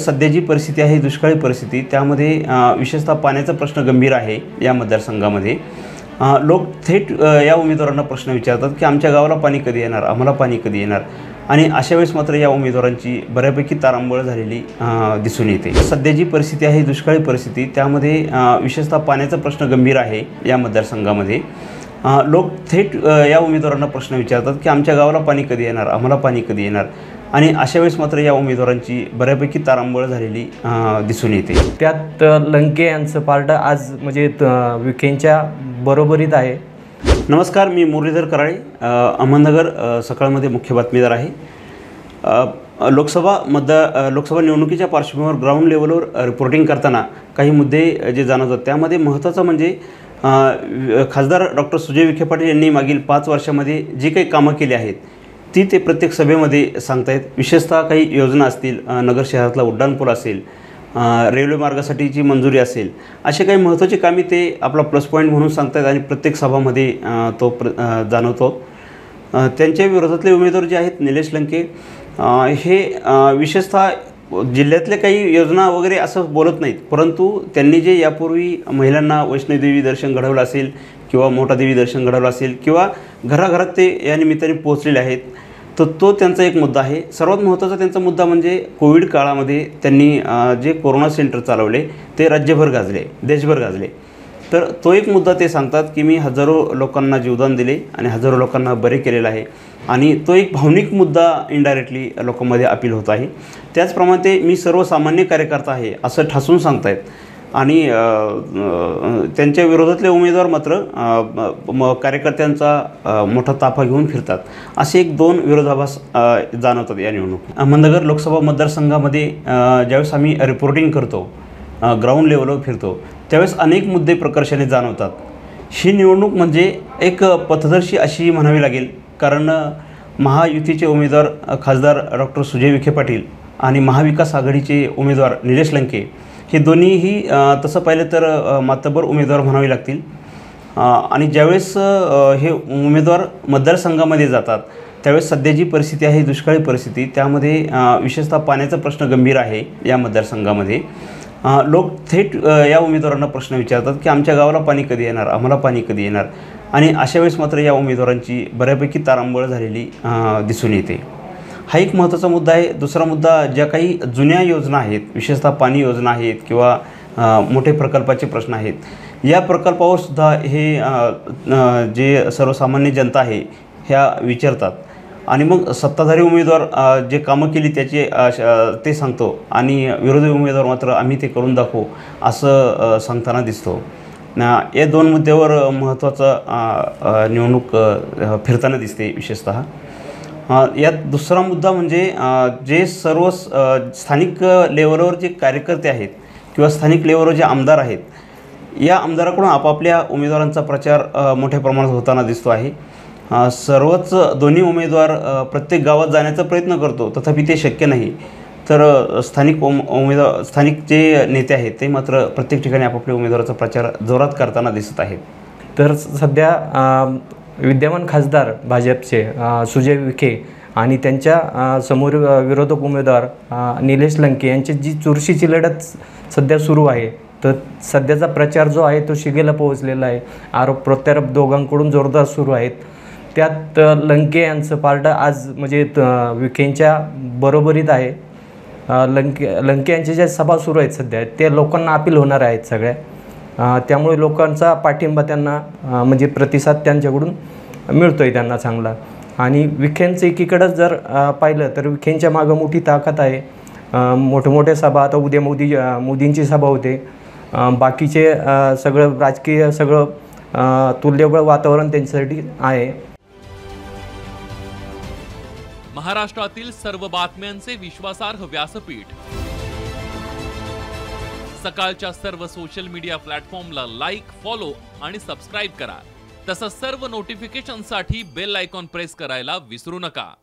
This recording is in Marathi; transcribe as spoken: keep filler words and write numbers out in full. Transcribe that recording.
सध्याची परिस्थिती आहे दुष्काळी परिस्थिती, त्यामध्ये विशेषतः पाण्याचा प्रश्न गंभीर आहे या मतदारसंघामध्ये। लोक थेट या उमेदवारांना प्रश्न विचारतात की आमच्या गावाला पाणी कधी येणार, आम्हाला पाणी कधी येणार, आणि अशा वेळेस मात्र या उमेदवारांची बऱ्यापैकी तारांबळ झालेली दिसून येते। सध्याची परिस्थिती आहे दुष्काळी परिस्थिती, त्यामध्ये विशेषतः पाण्याचा प्रश्न गंभीर आहे या मतदारसंघामध्ये। लोक थेट या उमेदवारांना प्रश्न विचारतात की आमच्या गावाला पाणी कधी येणार, आम्हाला पाणी कधी येणार, आणि अशा वेळेस मात्र या उमेदवारांची बऱ्यापैकी तारांबळ झालेली दिसून येते। त्यात लंके यांचं पार्ट आज म्हणजे विखेंच्या बरोबरीत आहे। नमस्कार, मी मुरलीधर कराळे, अहमदनगर सकाळमध्ये मुख्य बातमीदार आहे। लोकसभा मतदार लोकसभा निवडणुकीच्या पार्श्वभूमीवर ग्राउंड लेवलवर रिपोर्टिंग करताना काही मुद्दे जे जाणवतात, त्यामध्ये महत्त्वाचं म्हणजे खासदार डॉक्टर सुजय विखे पाटील यांनी मागील पाच वर्षामध्ये जी काही कामं केली आहेत ती ते प्रत्येक सभेमध्ये सांगतायत। विशेषतः काही योजना असतील, नगर शहरातला उड्डाणपूल असेल, रेल्वे मार्गासाठीची मंजुरी असेल, असे काही महत्त्वाची कामे ते आपला प्लस पॉईंट म्हणून सांगतायत आणि प्रत्येक सभामध्ये तो प्र जाणवतो। त्यांच्या विरोधातले उमेदवार जे आहेत निलेश लंके, हे विशेषतः जिल्ह्यातले काही योजना वगैरे असं बोलत नाहीत, परंतु त्यांनी जे यापूर्वी महिलांना वैष्णोदेवी दर्शन घडवलं असेल किंवा मोठादेवी दर्शन घडवलं असेल किंवा घराघरात ते या निमित्ताने पोहोचलेले आहेत, तर तो त्यांचा एक मुद्दा आहे। सर्वात महत्त्वाचा त्यांचा मुद्दा म्हणजे कोविड काळामध्ये त्यांनी जे कोरोना सेंटर चालवले ते राज्यभर गाजले, देशभर गाजले, तर तो एक मुद्दा ते सांगतात की मी हजारो लोकांना जीवदान दिले आणि हजारो लोकांना बरे केलेलं आहे, आणि तो एक भावनिक मुद्दा इनडायरेक्टली लोकांमध्ये अपील होत आहे। त्याचप्रमाणे ते मी सर्वसामान्य कार्यकर्ता आहे असं ठासून सांगतायत, आणि त्यांच्या विरोधातले उमेदवार मात्र कार्यकर्त्यांचा मोठा ताफा घेऊन फिरतात, असे एक दोन विरोधाभास जाणवतात या निवडणूक। अहमदनगर लोकसभा मतदारसंघामध्ये ज्यावेळेस आम्ही रिपोर्टिंग करतो, ग्राउंड लेवलवर फिरतो, त्यावेळेस अनेक मुद्दे प्रकर्षाने जाणवतात। ही निवडणूक म्हणजे एक पथदर्शी अशी म्हणावी लागेल, कारण महायुतीचे उमेदवार खासदार डॉक्टर सुजय विखे पाटील आणि महाविकास आघाडीचे उमेदवार निलेश लंके हे दोन्हीही तसं पाहिलं तर मातब्बर उमेदवार म्हणावे लागतील, आणि ज्यावेळेस हे उमेदवार मतदारसंघामध्ये जातात त्यावेळेस सध्याची परिस्थिती आहे दुष्काळी परिस्थिती, त्यामध्ये विशेषतः पाण्याचा प्रश्न गंभीर आहे या मतदारसंघामध्ये। लोक थेट या उमेदवारांना प्रश्न विचारतात की आमच्या गावाला पाणी कधी येणार, आम्हाला पाणी कधी येणार, आणि अशा वेळेस मात्र या उमेदवारांची बऱ्यापैकी तारांबळ झालेली दिसून येते। हा एक महत्त्वाचा मुद्दा आहे। दुसरा मुद्दा, ज्या काही जुन्या योजना आहेत, विशेषतः पाणी योजना आहेत किंवा मोठे प्रकल्पाचे प्रश्न आहेत, या प्रकल्पावर सुद्धा हे जे सर्वसामान्य जनता आहे ह्या विचारतात, आणि मग सत्ताधारी उमेदवार जे कामं केली त्याचे ते सांगतो, आणि विरोधी उमेदवार मात्र आम्ही ते करून दाखवू असं सांगताना दिसतो। या दोन मुद्द्यावर महत्त्वाचा निवडणूक फिरताना दिसते विशेषतः। यात दुसरा मुद्दा म्हणजे जे सर्व स्थानिक लेवलवर जे कार्यकर्ते आहेत किंवा स्थानिक लेवलवर जे आमदार आहेत, या आमदाराकडून आपापल्या उमेदवारांचा प्रचार मोठ्या प्रमाणात होताना दिसतो आहे। सर्वच दोन्ही उमेदवार प्रत्येक गावात जाण्याचा प्रयत्न करतो, तथापि ते शक्य नाही, तर स्थानिक उम उमेदवार स्थानिक जे नेते आहेत ते मात्र प्रत्येक ठिकाणी आपापल्या उमेदवाराचा प्रचार जोरात करताना दिसत आहेत। तर सध्या विद्यमान खासदार भाजपचे सुजय विखे आणि त्यांच्या समोर विरोधक उमेदवार निलेश लंके यांची जी चुरशीची लढत सध्या सुरू आहे, तर सध्याचा प्रचार जो आहे तो शिगेला पोहोचलेला आहे। आरोप प्रत्यारोप दोघांकडून जोरदार सुरू आहेत। त्यात लंके यांचं पार्ट आज म्हणजे विखेंच्या बरोबरीत आहे। लंके लंके यांच्या ज्या सभा सुरू आहेत सध्या ते लोकांना अपील होणार आहेत सगळ्या, त्यामुळे लोकांचा पाठिंबा त्यांना म्हणजे प्रतिसाद त्यांच्याकडून मिळतो आहे त्यांना चांगला। आणि विखेंचं एकीकडंच जर पाहिलं तर विखेंच्या मागं मोठी ताकद आहे। मोठे मोठे सभा, आता उद्या मोदी मोदींची सभा होते, बाकीचे सगळं राजकीय सगळं तुल्यबळ वातावरण त्यांच्यासाठी आहे। महाराष्ट्रातील सर्व बातम्यांचे विश्वासार्ह व्यासपीठ, सकाळच्या सर्व सोशल मीडिया प्लॅटफॉर्मला लाईक, फॉलो आणि सबस्क्राइब करा। तसंच सर्व नोटिफिकेशनसाठी बेल आयकॉन प्रेस करायला विसरू नका।